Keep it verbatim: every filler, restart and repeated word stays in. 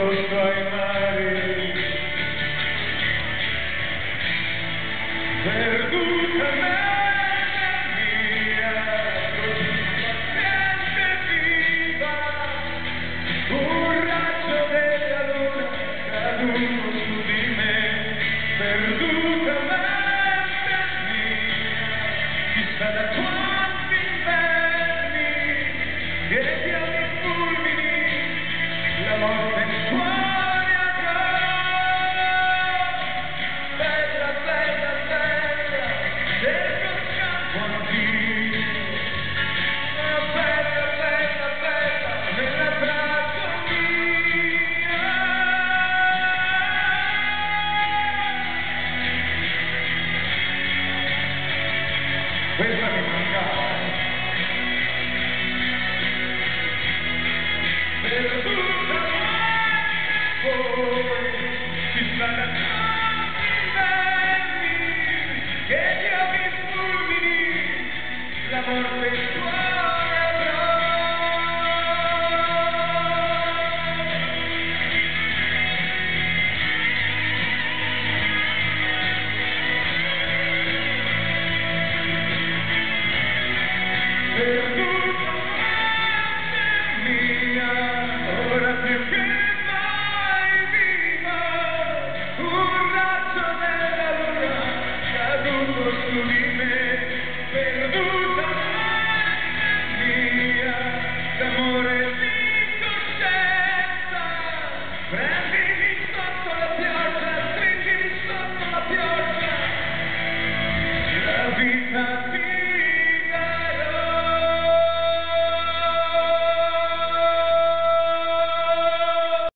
sotto ai mari, perduta nella mia, così paziente viva, un raggio della luna caduto su di me, perduta nella mia, chissà da quanti inverni, che piove i fulmini, la morte in cuore avrà. Bella, bella, bella, cerco scampo anch'io. Bella, bella, bella, nella braccia mia. Questa mi mancava. Perduta mai, poi ci sarà